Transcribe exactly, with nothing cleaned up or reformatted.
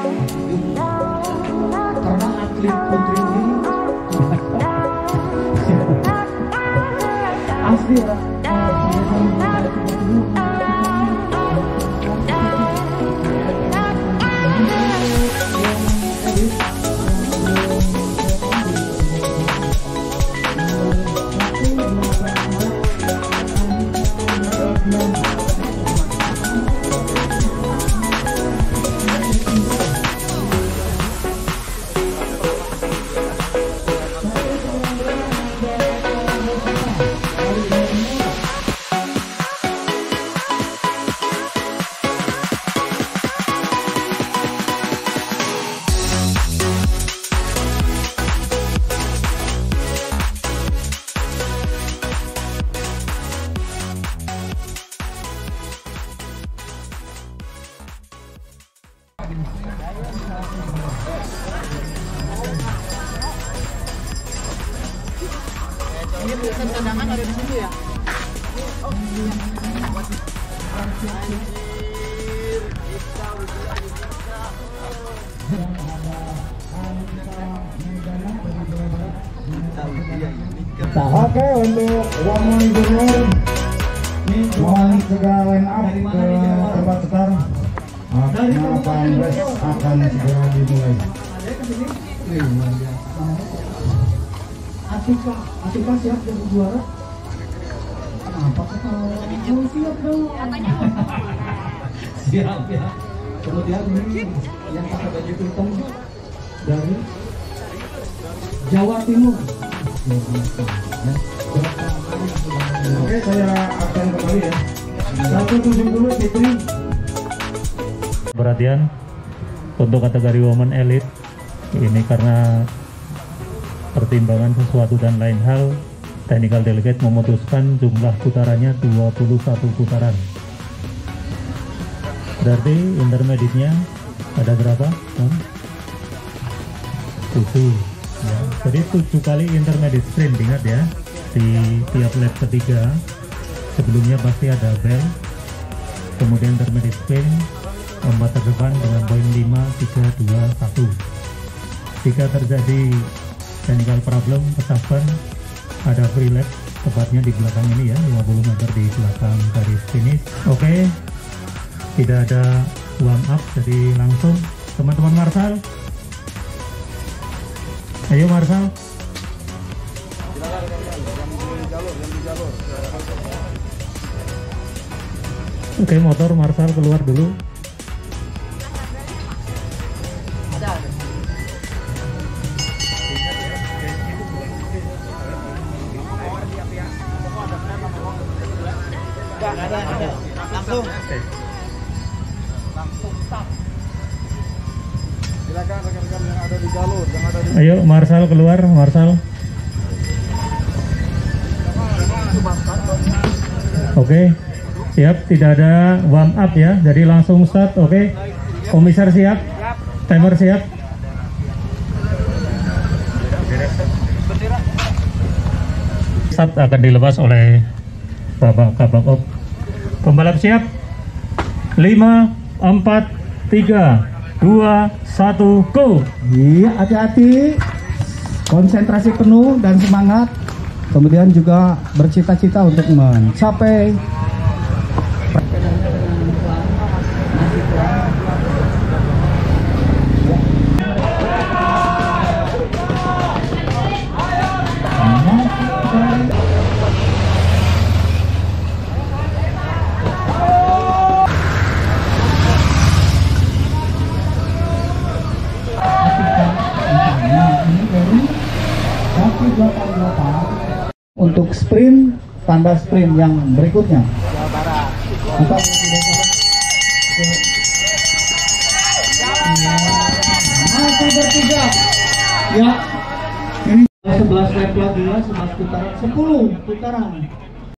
Karena atlet putri ini asli ya. Ini tulisan cadangan ada di situ ya? Oke, untuk Wawan Junior mohon segera line up ke tempat setar. Akan race akan segera dimulai. Atika, Atika siap jadi juara. Kenapa kau siap dong? Siap ya. Kemudian ini yang pakai baju hitam dari Jawa Timur. Oke, saya akan kembali ya. seratus tujuh puluh Fitri. Perhatian untuk kategori Women Elite ini karena pertimbangan sesuatu dan lain hal, technical delegate memutuskan jumlah putarannya dua puluh satu putaran. Berarti intermediate-nya ada berapa? tujuh. Ya, jadi tujuh kali intermediate sprint, ingat ya, di tiap lap ketiga sebelumnya pasti ada bell, kemudian intermediate sprint, lomba terdepan dengan poin lima, tiga, dua, satu. Jika terjadi technical problem, ketahuan ada free lap, tepatnya di belakang ini ya, lima puluh meter di belakang garis finish. Oke, tidak ada warm up, jadi langsung teman-teman Marshal. Ayo Marshal. Oke, motor Marshal keluar dulu. Ada, ada. Langsung. Langsung stop. Silakan rekan-rekan yang ada di jalur, yang ada di. Ayo Marshal keluar, Marshal. Oke, siap. Tidak ada warm up ya, jadi langsung start. Oke, komisar siap, timer siap. Start akan dilepas oleh Bapak Kabak Op. Pembalap siap. lima, empat, tiga, dua, satu, go. Iya, hati-hati. Konsentrasi penuh dan semangat. Kemudian juga bercita-cita untuk mencapai untuk sprint, tanda sprint yang berikutnya. Jawa Barat. Untuk masih bertiga. Ya, ini sebelas lap lagi ya, sebelas putaran, sepuluh putaran.